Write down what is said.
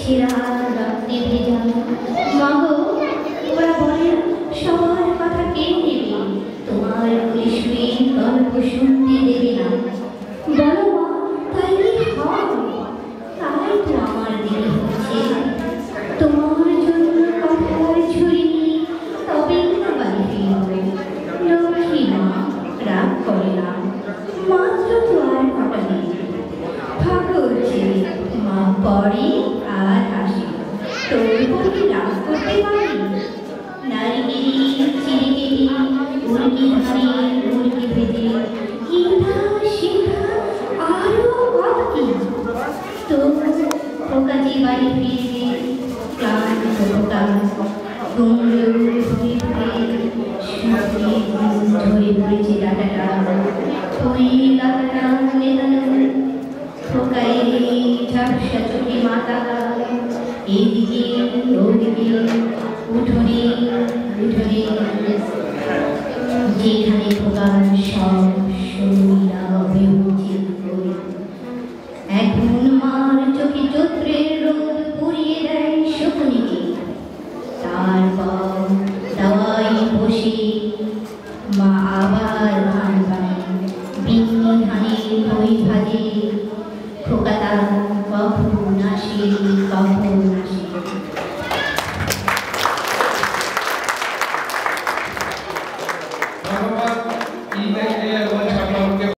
ছেঁড়া রক্তে ভেজা মাগো ওরা বলে সবার কথা কে নেবে তোমার কোলে শুয়ে গল্প শুনতে দেবে না বলো মা তাই কি হয় তাই তো আমার দেরি হচ্ছে তোমার জন্য কথার ঝুড়ি তবেই না বাড়ি ফিরবে লক্ষ্মী মা রাগ করে না মাত্র তো আর কটা নেই ঠাকুর ছেলে মা পড়ে আর হাসি তোর কি রাগ করতে পারি নারীগিরি চিরিগিরি উল্কি ধারে উল্কি ভেদে ইহা সেটা আরো কত কি তবু পোকাটি বাড়ি ফিরবে ক্লান্ত পোকা কুমড়ো ঘুরে ঘুরে ধরে পড়েছে ডাটাটা ওই ডাটাটা নেতানো পোকায় ঝাপসা চোখে মাথা এইদিকে ওদিকে উঠোনে উঠোনে যেখানে পোকার সব শরীরা হয়ে উঠছে এখন মার চোখে চৈত্রের রোদ পুড়িয়ে দেয় শকুনিকে তারপর দাওয়াই বসে মা আবার ধান বানে বিন্নি ধানে বই ভাজে